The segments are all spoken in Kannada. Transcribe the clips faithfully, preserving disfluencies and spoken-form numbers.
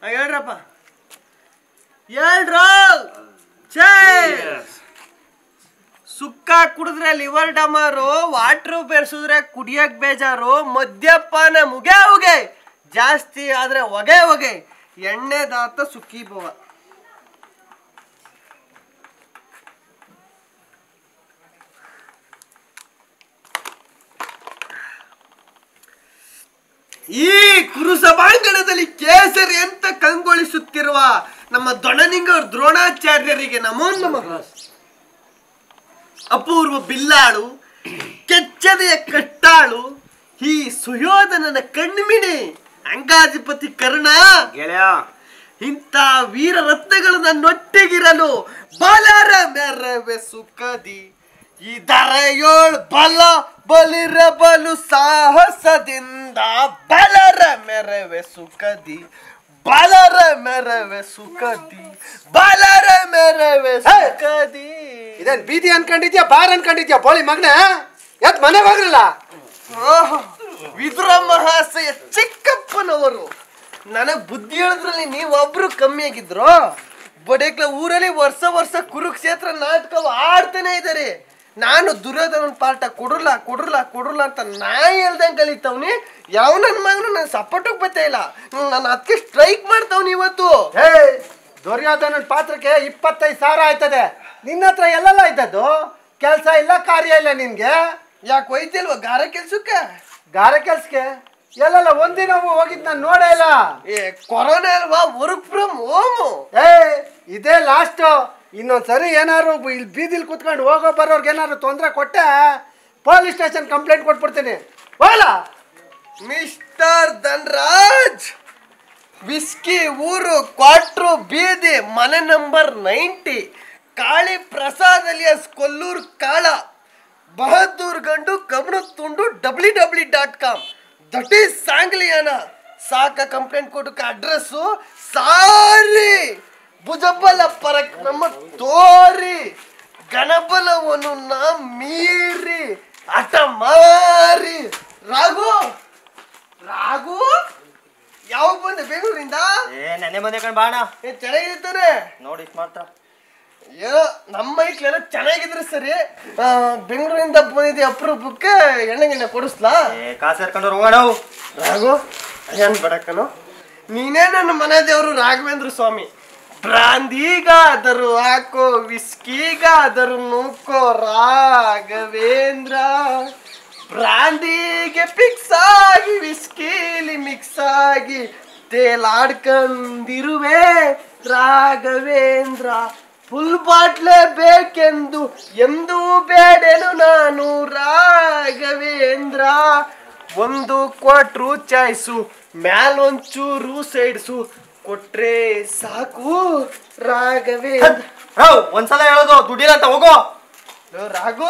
ಹೇಳ್ರಪ್ಪ ಹೇಳ್ರ ಸುಕ್ಕ ಕುಡಿದ್ರೆ ಲಿವರ್ ಡಮಾರು, ವಾಟ್ರು ಬೆರೆಸಿದ್ರೆ ಕುಡಿಯಕ್ ಬೇಜಾರು, ಮದ್ಯಪಾನ ಮುಗೆ ಹೊಗೆ ಜಾಸ್ತಿ ಆದ್ರೆ ಹೊಗೆ ಹೊಗೆ, ಎಣ್ಣೆದಾತ ಸುಕ್ಕಿ ಭವ. ಈ ಕುರುಸಭಾಂಗಣದಲ್ಲಿ ಕೇಸರಿ ಅಂತ ಕಂಗೊಳಿಸುತ್ತಿರುವ ನಮ್ಮ ದೊಣನಿಂಗ ದ್ರೋಣಾಚಾರ್ಯರಿಗೆ ನಮೋ ನಮಃ. ಅಪೂರ್ವ ಬಿಲ್ಲಾಳು, ಕೆಚ್ಚದೆಯ ಕಟ್ಟಾಳು, ಈ ಸುಯೋಧನನ ಕಣ್ಮಿಣಿ ಅಂಗಾಧಿಪತಿ ಕರ್ಣ ಗೆಳೆಯ, ಇಂಥ ವೀರ ರತ್ನಗಳು ನನ್ನೊಟ್ಟಿಗಿರಲು ಬಲರ ಮೆರವೆ ಸುಖದಿ, ಈ ದರೆಯೋಳ್ ಬಲ ಬಲಿರ ಬಲು ಸಾಹಸದಿಂದ ಬಲರ ಮೆರವೆ ಸುಖದಿ, ಬಲರ ಮೆರವೆ ಸುಖದಿ, ಬಲರ ಮೆರವೆ ಸುಖದಿ. ಇದೇನ್ ಬೀದಿ ಅನ್ಕೊಂಡಿದ್ಯಾ, ಬಾರ್ ಅನ್ಕೊಂಡಿದ್ಯಾ ಬೋಳಿ ಮಗನ? ಯಾತ್ ಮನೆಗೆ ಹೋಗ್ರಲ್ಲ? ವಿದುರ ಮಹಾಶಯ ಚಿಕ್ಕಪ್ಪನವರು ನನಗ್ ಬುದ್ಧಿ ಹೇಳಿದ್ರಲ್ಲಿ ನೀವೊಬ್ರು ಕಮ್ಮಿ ಆಗಿದ್ರು. ಬಡೇಕ್ಲ ಊರಲ್ಲಿ ವರ್ಷ ವರ್ಷ ಕುರುಕ್ಷೇತ್ರ ನಾಟಕ ಆಡ್ತಾನೆ ಇದ್ದಾರೆ. ನಾನು ದುರ್ಯೋಧನ ಪಾಠ ಕೊಡ್ರಲ್ಲ ಕೊಡ್ರಲ್ಲ ಕೊಡ್ರಲ್ಲ ಅಂತ ನಾಯಿ ಹೇಳ್ದಂಗೆ ಕಲಿತವ್ನಿ. ಯಾವ ನನ್ನ ಮಗನು ನನ್ನ ಸಪೋರ್ಟಿಗೆ ಬರ್ತಾ ಇಲ್ಲ, ನನ್ನ ಅದಕ್ಕೆ ಸ್ಟ್ರೈಕ್ ಮಾಡ್ತಾವ್ನಿ ಇವತ್ತು. ಹೇ, ದುರ್ಯೋಧನ ಪಾತ್ರಕ್ಕೆ ಇಪ್ಪತ್ತೈದು ಸಾವಿರ ಆಯ್ತದೆ. ನಿನ್ನ ಹತ್ರ ಎಲ್ಲೆಲ್ಲ ಆಯ್ತದ್ದು? ಕೆಲಸ ಇಲ್ಲ, ಕಾರ್ಯ ಇಲ್ಲ ನಿನ್ಗೆ. ಯಾಕೆ ಹೋಯ್ತಿಲ್ವ ಗಾರ ಕೆಲ್ಸಕ್ಕೆ? ಗಾರೆ ಕೆಲ್ಸಕ್ಕೆ ಎಲ್ಲೆಲ್ಲ ಒಂದಿನ ಹೋಗಿದ್ ನಾನು ನೋಡೇ ಇಲ್ಲ. ಏ ಕೊರೋನಾ ಅಲ್ವಾ, ವರ್ಕ್ ಫ್ರಮ್ ಹೋಮ್. ಏ ಇದೇ ಲಾಸ್ಟ್. ಇನ್ನೊಂದ್ಸರಿ ಏನಾರು ಇಲ್ಲಿ ಬೀದಿಲಿ ಕುತ್ಕೊಂಡು ಹೋಗೋ ಬರೋರ್ಗೆ ಏನಾದ್ರು ತೊಂದರೆ ಕೊಟ್ಟೆ ಪೊಲೀಸ್ ಸ್ಟೇಷನ್ ಕಂಪ್ಲೇಂಟ್ ಕೊಟ್ಬಿಡ್ತೀನಿ. ಹೋಗಲ್ಲ ಮಿಸ್ಟರ್ ಧನ್ರಾಜ್, ವಿಸ್ಕಿ ಊರು ಕ್ವಾಟ್ರು ಬೀದಿ ಮನೆ number ninety, Kali Prasad alias Kolluru Kala, ಬಹದ್ದೂರ್ ಗಂಡು ಕಬ್ಬಣ ತುಂಡು W W dot com, that is Sangliyana. ಸಾಕ ಕಂಪ್ಲೇಂಟ್ ಕೊಟ್ಟಕ್ಕೆ ಅಡ್ರೆಸ್ಸು ಸಾರಿ ಭುಜಬಲ ಪರಕ್ರಮ ತೋರಿ ಗಣಬಲವನ್ನು ನಾ ಮೀರಿ ಹಠ ಮಾರಿ. ರಾಘು ರಾಘು ಯಾವಾಗ ಬಂದೆ ಬೆಂಗಳೂರಿಂದ? ಏ ನೆನೆ ಬಂದೆ ಕಣ್ ಬಾಣ. ಏ ಚೆನ್ನಾಗಿರ್ತಾರೆ ನೋಡಿ ಮಾತ್ರ. ಏನೋ ನಮ್ಮ ಮೈಕ್ಲೆಲ್ಲ ಚೆನ್ನಾಗಿದ್ರೆ ಸರಿ. ಬೆಂಗಳೂರಿಂದ ಬಂದಿದ್ದೆ ಅಪರೂಪಕ್ಕೆ ಎಣ್ಣೆ ಗಿಣ್ಣೆ ಕೊಡಿಸ್ಲಾ? ಏ ಕಾಸು ಸೇರ್ಕೊಂಡು ಹೋಗೋಣ. ರಾಘು ಏನ್ ಬಡಕನು, ನೀನೇ ನನ್ನ ಮನೆ ದೇವರು ರಾಘವೇಂದ್ರ ಸ್ವಾಮಿ. ಬ್ರಾಂದಿಗಾದರೂ ಹಾಕೋ, ವಿಸ್ಕಿಗಾದರೂ ನೂಕೋ ರಾಘವೇಂದ್ರ. ಬ್ರಾಂದಿಗೆ ಫಿಕ್ಸ್ ಆಗಿ ವಿಸ್ಕಿಲಿ ಮಿಕ್ಸ್ ಆಗಿ ತೇಲಾಡ್ಕೊಂಡಿರುವೆ ರಾಘವೇಂದ್ರ. ಫುಲ್ ಬಾಟ್ಲೆ ಬೇಕೆಂದು ಎಂದೂ ಬೇಡೇನು ನಾನು ರಾಘವೇಂದ್ರ. ಒಂದು ಕ್ವಾಟ್ರು ಚಾಯ್ಸು ಮ್ಯಾಲೊಂಚೂರು ಸೈಡ್ಸು ಕೊಟ್ರೆ ಸಾಕು ರಾಘವೇಂದ್ರ. ಒಂದ್ಸಲ ಹೇಳೋದು ದುಡ್ಡಿಲ್ಲ ಅಂತ ಹೋಗೋ. ರಾಘು,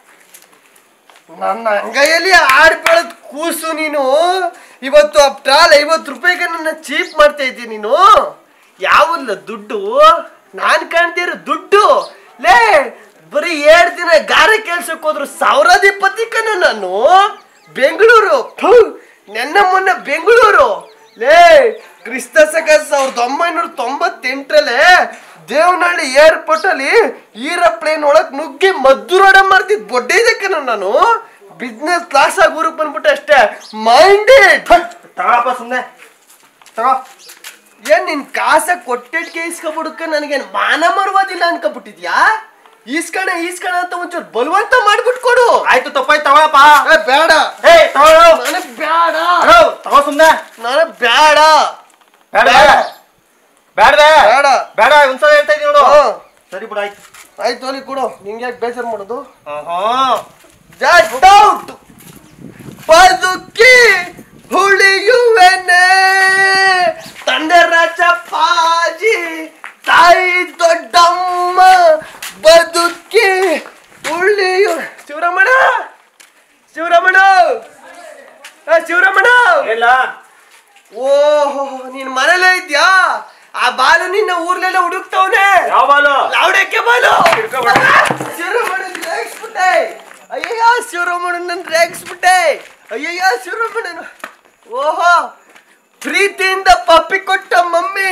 ನನ್ನ ಅಂಗೈಯಲ್ಲಿ ಆಡ್ ಬೆಳೆದ್ ಕೂಸು ನೀನು. ಇವತ್ತು ಅಪ್ಟಾಲ್ ಐವತ್ತು ರೂಪಾಯಿಗೆ ನನ್ನ ಚೀಪ್ ಮಾಡ್ತಾ ಇದ್ದೀನಿ ನೀನು. ಯಾವಲ್ಲ ದುಡ್ಡು? ನಾನ್ ಕಾಣ್ತಿರೋ ದುಡ್ಡು ಲೇ ಬರೀ ಎರಡು ದಿನ ಗಾರೆ ಕೆಲ್ಸಕ್ಕೆ ಹೋದ್ರು ಸಾವಿರಾಧಿಪತಿಕನ ನಾನು. ಬೆಂಗಳೂರು ನೆನ್ನ ಮೊನ್ನೆ ಬೆಂಗಳೂರು ಲೇ ಕ್ರಿಸ್ತ ಶಕ ಸಾವಿರದ ಒಂಬೈನೂರ ತೊಂಬತ್ತೆಂಟರಲ್ಲೇ ದೇವನಹಳ್ಳಿ ಏರ್ಪೋರ್ಟ್ ಅಲ್ಲಿ ಈರಪ್ಲೇನ್ ಒಳಗ್ ನುಗ್ಗಿ ಮದ್ದೂರೋಡ ಮಾಡ್ತಿದ್ ಬೊಡ್ಡೆ ಇದಕ್ಕೆ ನಾನು. ಬಿಸ್ನೆಸ್ ಕ್ಲಾಸ್ ಆಗಿ ಊರಿಗೆ ಬಂದ್ಬಿಟ್ಟೆ ಅಷ್ಟೇ. ಮೈಂಡೆಡ್ ತಗೊಳಪ್ಪ ಸುಮ್ಮನೆ ತಗೋ. ಏನ್ ನಿನ್ ಕಾಸ ಕೊಟ್ಟಿಟ್ಗೆ ಇಸ್ಕೊಬಿಡಕ್ಕೆ ನನಗೇನ್ ಮಾನ ಮರುವುದಿಲ್ಲ ಅನ್ಕೊಬಿಟ್ಟಿದ್ಯಾ? ಈಸ್ಕಣ ಈಸ್ಕಣ ಅಂತ ಒಂಚೂರು ಬಲವಂತ ಮಾಡ್ಬಿಟ್ಟು ಕೊಡು. ಆಯ್ತು ತಪ್ಪಾಯ್ತು ತಗೊಳಪ್ಪ. ಬೇಡ ಏ ತಗೊಳ್ಳೋ. ನನಗ್ ಬೇಡ. ತಗೋ ಸುಮ್ಮನೆ. ನನಗ್ ಬೇಡ ಬೇಡ ಬೇಡ ಬೇಡ ಬೇಡ ಒಂದ್ಸಲ ಹೇಳ್ತಾ ಇದೀನಿ ನೋಡು. ಸರಿ ಬಿಡು ಆಯ್ತು. ಆಯ್ತು ಅಲ್ಲಿ ಕೊಡು. ನಿಂಗೆ ಯಾಕೆ ಬೇಜಾರು ಮಾಡೋದು? ಜಸ್ಟ್ ಔಟ್ ಬದುಕಿ ಹುಳಿಯುವೆನೆ ತಂದೆ ರಾಜಪ್ಪಾಜಿ ತಾಯಿ ದೊಡ್ಡಮ್ಮ ಬದುಕಿ ಉಳಿಯು. ಶಿವರಮಣ ಶಿವರಮಣ ಶಿವರಮಣ ಇಲ್ಲ. ಓಹೋ ನೀನ್ ಮನೇಲೇ ಇದ್ಯಾ? ಆ ಬಾಲು ನಿನ್ನ ಊರ್ಲೆಲ್ಲ ಹುಡುಕ್ತವನೆ. ಯಾವ ಬಾಲು? ಲಾವಡಕ್ಕೆ ಬಾಲು. ಶಿವರಮಣನ್ ರೇಗಿಸ್ಬಿಟ್ಟೆ. ಅಯ್ಯಯ್ಯ ಶಿವರಮಣನ್ ರೇಗಿಸ್ಬಿಟ್ಟೆ. ಅಯ್ಯಯ್ಯ ಶಿವರಮಣನ್. ಓಹೋ ಪ್ರೀತಿಯಿಂದ ಪಪ್ಪಿ ಕೊಟ್ಟ ಮಮ್ಮಿ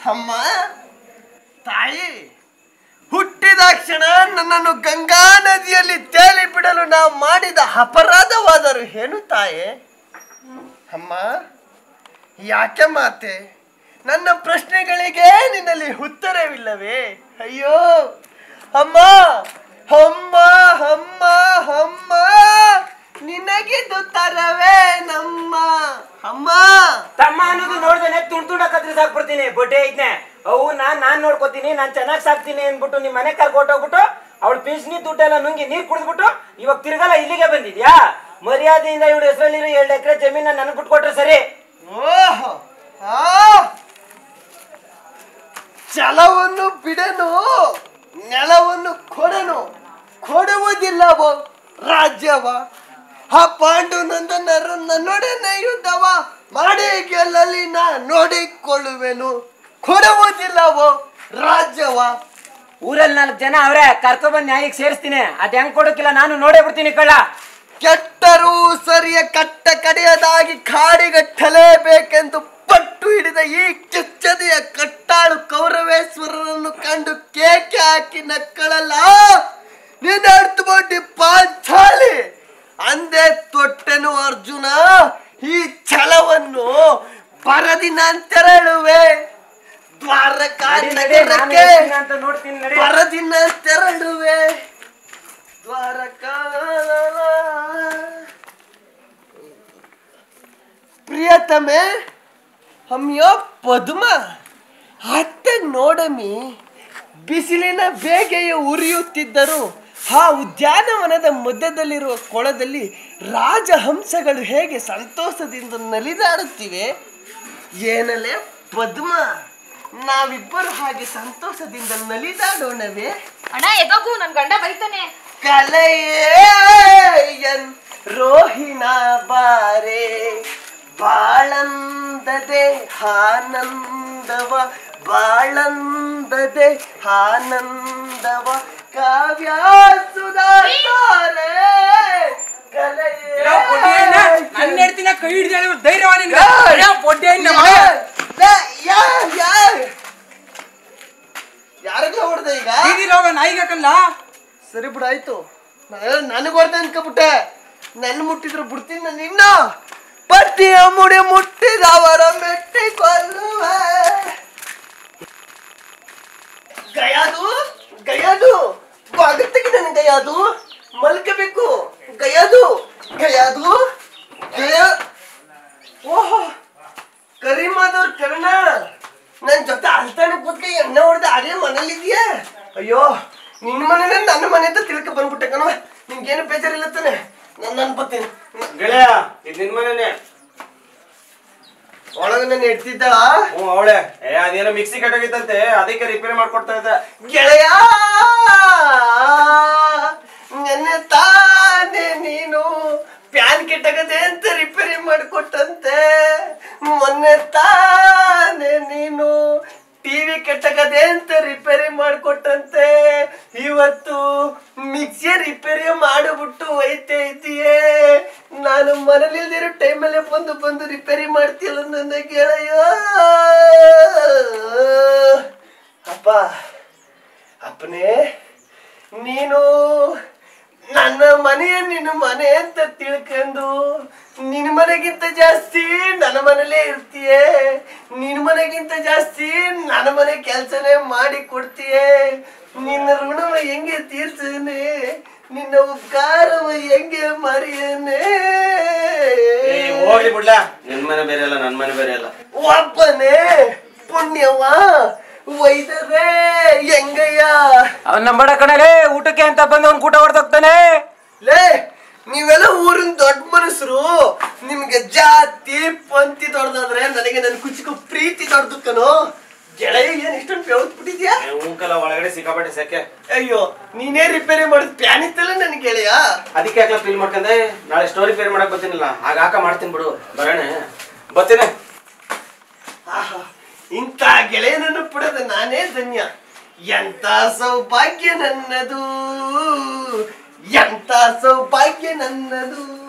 ಅಮ್ಮ ತಾಯಿ, ಹುಟ್ಟಿದ ಕ್ಷಣ ನನ್ನನ್ನು ಗಂಗಾ ನದಿಯಲ್ಲಿ ತೇಲಿ ಬಿಡಲು ನಾವು ಮಾಡಿದ ಅಪರಾಧವಾದರೂ ಏನು ತಾಯಿ? ಅಮ್ಮ ಯಾಕೆ ಮಾತೆ, ನನ್ನ ಪ್ರಶ್ನೆಗಳಿಗೆ ನಿನ್ನಲ್ಲಿ ಉತ್ತರವಿಲ್ಲವೇ? ಅಯ್ಯೋ ಅಮ್ಮ ಅಮ್ಮ ಅಮ್ಮ ಅಮ್ಮ, ನಿನಗಿದು ತರವೇ ನಮ್ಮ ಅಮ್ಮ. ತಮ್ಮ ಅನ್ನೋದು ನೋಡ್ದೇನೆ ತುಂಡ್ ತುಂಡ ಕತ್ರಿ ಸಾಕ್ಬಿಡ್ತೀನಿ. ಬೊಟ್ಟೆ ಐದ್ನೆ ಅವು ನಾನ್ ನಾನ್ ನೋಡ್ಕೋತೀನಿ, ನಾನ್ ಚೆನ್ನಾಗ್ ಸಾಕ್ತೀನಿ ಅನ್ಬಿಟ್ಟು ನಿಮ್ ಮನೆ ಕರ್ಕೊಟ್ಟೋಗ್ಬಿಟ್ಟು ಅವಳು ಪಿಂಚಣಿ ದುಡ್ಡೆಲ್ಲ ನುಂಗಿ ನೀರ್ ಕುಡಿದ್ಬಿಟ್ಟು ಇವಾಗ ತಿರ್ಗಲ್ಲ ಇಲ್ಲಿಗೆ ಬಂದಿದ್ಯಾ? ಮರ್ಯಾದೆಯಿಂದ ಇವಳು ಹೆಸರಲ್ಲಿರೋ ಎರಡು ಎಕರೆ ಜಮೀನ ನನ್ಗೆ ಬಿಟ್ಕೊಟ್ರೆ ಸರಿ. ಓಹೋ, ಛಲವನ್ನು ಬಿಡನು, ನೆಲವನ್ನು ಕೊಡನು, ಕೊಡುವುದಿಲ್ಲವೋ ರಾಜ್ಯವ? ಆ ಪಾಂಡು ನಂದನರು ನನ್ನೊಡನೆ ಯುದ್ಧವ ಮಾಡಿ ಗೆಲ್ಲಲಿ ನಾ ನೋಡಿಕೊಳ್ಳುವೆನು, ಕೊಡುವುದಿಲ್ಲವೋ ರಾಜ್ಯವ? ಊರಲ್ಲಿ ನಾಲ್ಕು ಜನ ಅವ್ರೆ, ಕರ್ಕೊಬಂದ್ ನ್ಯಾಯಕ್ಕೆ ಸೇರಿಸ್ತೀನಿ. ಅದ್ ಹೆಂಗ್ ಕೊಡೋಕಿಲ್ಲ ನಾನು ನೋಡೇ ಬಿಡ್ತೀನಿ ಕಳ್ಳ. ಕೆಟ್ಟರೂ ಸರಿಯ ಕಟ್ಟ ಕಡೆಯದಾಗಿ ಕಾಡಿಗಟ್ಟಲೇಬೇಕೆಂದು ಪಟ್ಟು ಹಿಡಿದ ಈ ಕೆಚ್ಚದೆಯ ಕಟ್ಟಾಳು ಕೌರವೇಶ್ವರರನ್ನು ಕಂಡು ಕೇಕೆ ಹಾಕಿ ನಕ್ಕಳಲ್ಲ ನಿನ್ನಡ್ತುಬಡ್ಡಿ ಪಾಂಚಾಲಿ ಅಂದೇ ತೊಟ್ಟೆನು ಅರ್ಜುನ. ಈ ಛಲವನ್ನು ಬರದಿ ನಾನು ತೆರಳುವೆ ದ್ವಾರಕಾ ನಗರಕ್ಕೆ, ಬರದಿ ನಾನು ತೆರಳುವೆ ದ್ವಾರಕಾ. ಪ್ರಿಯತಮೆ ಹಮ್ಯೋ ಪದ್ಮ, ಅತ್ತೆ ನೋಡಮಿ ಬಿಸಿಲಿನ ಬೇಗೆಯ ಉರಿಯುತ್ತಿದ್ದರು ಆ ಉದ್ಯಾನವನದ ಮಧ್ಯದಲ್ಲಿರುವ ಕೊಳದಲ್ಲಿ ರಾಜಹಂಸಗಳು ಹೇಗೆ ಸಂತೋಷದಿಂದ ನಲಿದಾಡುತ್ತಿವೆ. ಏನಲ್ಲೇ ಪದ್ಮ, ನಾವಿಬ್ಬರು ಹಾಗೆ ಸಂತೋಷದಿಂದ ನಲಿದಾಡೋಣವೇ? ಅಣ್ಣ ಎದೋಗು, ನನ್ ಗಂಡ ಬೈತಾನೆ. ಕಲೆಯನ್ ರೋಹಿಣ ಬಾರೆ ಬಾಳಂದದೆ ಆನಂದವ, ಬಾಳಂದದೆ ಆನಂದವ ಕಾವ್ಯ ಸುಧಾರೆ ನನ್ನ ಕೈ ಹಿಡಿದ ಧೈರ್ಯವಾದ ಯಾರಿಗ ಹೊಡೆದ ಈಗ ನಾಯಿಗಲ್ಲ. ಸರಿ ಬಿಡು, ಆಯ್ತು. ನನಗೆ ಹೊಡೆದ ಅನ್ಕೊಬಿಟ್ಟೆ. ನನ್ನ ಮುಟ್ಟಿದ್ರು ಬಿಡ್ತೀನಿ ನಾನು. ಇನ್ನ ಪತಿಯ ಮುಡಿ ಮುಟ್ಟಿದವರ ಮೆಟ್ಟಿಕೊಳ್ಳುವೆ. ಗಯಾದು ಗಯಾದು ಅಗತ್ಯಕ್ಕೆ ನನ್ನ ಗಯಾದು ಮಲ್ಕಬೇಕು. ಗಯಾದು ಗಯಾದು ಗಯ ಓಹೋ, ಕರಿಮಾದವ್ರ ಕರ್ಣ ನನ್ನ ಜೊತೆ ಅಲ್ತಾನೆ ಕೂತ್ಕೆ ಎಣ್ಣೆ ಹೊಡೆದ ಅದೇ ಮನೇಲಿದ್ಯಾ? ಅಯ್ಯೋ, ನಿನ್ನ ಮನೇನೆ ನನ್ನ ಮನೆ ಅಂತ ತಿಳ್ಕ ಬಂದ್ಬಿಟ್ಟೆ ಕಣವ. ನಿನ್ಗೇನು ಬೇಜಾರಿಲ್ಲ ತಾನೆ? ನಾನು ಅನ್ಕೋತೀನಿ. ಗೆಳೆಯ, ಇದು ನಿನ್ ಮನೇನೆ. ಒಳಗ ನಾನು ಇಡ್ತಿದ್ದಾಳ. ಹ್ಞೂ ಅವಳೆ. ಏ ಅದೇನೋ ಮಿಕ್ಸಿ ಕೆಟ್ಟೋಗಿತ್ತಂತೆ, ಅದಕ್ಕೆ ರಿಪೇರಿ ಮಾಡ್ಕೊಡ್ತಾ ಇದ್ದೆ. ಗೆಳೆಯ, ನೆನ್ನೆ ತಾನೇ ನೀನು ಪ್ಯಾನ್ ಕೆಟ್ಟಗದೆ ಅಂತ ರಿಪೇರಿ ಮಾಡಿಕೊಟ್ಟಂತೆ. ಮೊನ್ನೆ ತಾನೇ ನೀನು ಟಿವಿ ಕೆಟ್ಟಗದೆ ಅಂತ ರಿಪೇರಿ ಮಾಡಿಕೊಟ್ಟಂತೆ. ಇವತ್ತು ಮಿಕ್ಸಿ ರಿಪೇರಿ ಮಾಡಿಬಿಟ್ಟು ಒಯ್ತಾ ಇದೆಯೇ. ನಾನು ಮನೇಲಿಲ್ದಿರೋ ಟೈಮಲ್ಲೇ ಬಂದು ಬಂದು ರಿಪೇರಿ ಮಾಡ್ತಿಲ್ಲ ನನ್ನ ಗೆಳೆಯ. ಅಪ್ಪ ಅಪ್ಪನೇ, ನೀನು ನನ್ನ ಮನೆಯ ನಿನ್ನ ಮನೆ ಅಂತ ತಿಳ್ಕೊಂಡು ನಿನ್ನ ಮನೆಗಿಂತ ಜಾಸ್ತಿ ನನ್ನ ಮನೇಲೇ ಇರ್ತೀಯೇ. ನಿನ್ನ ಮನೆಗಿಂತ ಜಾಸ್ತಿ ನನ್ನ ಮನೆ ಕೆಲಸನೇ ಮಾಡಿ ಕೊಡ್ತೀಯೇ. ನಿನ್ನ ಋಣವ ಹೆಂಗೆ ತೀರ್ಸನೆ, ನಿನ್ನ ಉಪಕಾರವ ಹೆಂಗೆ ಮರೆಯನೆ. ಹೋಗ್ಲಿ ಬಿಡ್ಲಾ, ನಿನ್ ಮನೆ ಬೇರೆ ಅಲ್ಲ, ನನ್ ಮನೆ ಬೇರೆ ಅಲ್ಲ. ಒಬ್ಬನೇ ಪುಣ್ಯವ ವೈದರೆ ಹೆಂಗಯ್ಯ. ಅವನ್ ನಂಬಡ ಕಣಲೇ, ಊಟಕ್ಕೆ ಅಂತ ಬಂದು ಅವ್ನ್ ಊಟ ಹೊಡೆದೋಗ್ತಾನೆ. ಲೇ, ನೀವೆಲ್ಲ ಊರಿನ ದೊಡ್ಡ ಮನಸ್ಸರು. ನಿಮ್ಗೆ ಜಾತಿ ಪಂತಿ ದೊಡ್ಡದಾದ್ರೆ ನನಗೆ ನನ್ನ ಕುಚಿಕು ಪ್ರೀತಿ ದೊಡ್ಡದು ಕಣೋ. ಗೆಳೆಯ ಏನ್ ಇಷ್ಟೊಂದು ಬೆವತ್ ಬಿಟ್ಟಿದ್ಯಾ? ಉಂಕಲ್ಲ ಒಳಗಡೆ ಸಿಕ್ಕಾಪಟ್ಟೆ ಸೆಕೆ. ಅಯ್ಯೋ, ನೀನೇ ರಿಪೇರಿ ಮಾಡಿದ್ ಪ್ಯಾನ್ ಇತ್ತಲ್ಲ ನನ್ ಗೆಳೆಯ. ಅದಕ್ಕೆ ಯಾಕೆ ಫೀಲ್ ಮಾಡ್ಕೊಂಡೆ. ನಾಳೆ ಸ್ಟೋರಿ ರಿಪೇರಿ ಮಾಡಕ್ ಬರ್ತೀನಿಲ್ಲ, ಆಗ ಹಾಕ ಮಾಡ್ತೀನಿ ಬಿಡು. ಬರೋಣ ಬರ್ತೀನಿ. ಆಹಾ, ಇಂಥ ಗೆಳೆಯನನ್ನು ಪಡೆದ ನಾನೇ ಧನ್ಯ. ಎಂತ ಸೌಭಾಗ್ಯ ನನ್ನದು, ಎಂತ ಸೌಭಾಗ್ಯ ನನ್ನದು.